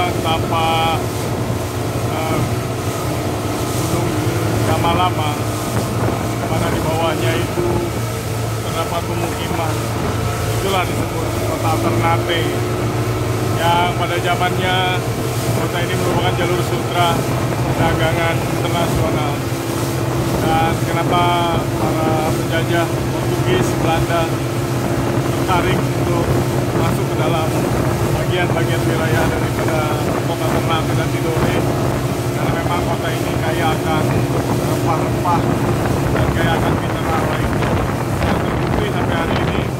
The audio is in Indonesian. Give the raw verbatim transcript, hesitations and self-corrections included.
Palembang, Tapa, uh, Gunung Gamalama, mana di bawahnya itu terdapat pemukiman. Itulah disebut kota Ternate, yang pada zamannya kota ini merupakan jalur sutra perdagangan internasional. Dan kenapa para penjajah Portugis, Belanda tertarik untuk masuk ke dalam bagian-bagian wilayah daripada kota Ternate dan Tidore, karena memang kota ini kaya akan rempah-rempah dan kaya akan mineral lainnya. Dan terbukti sampai hari ini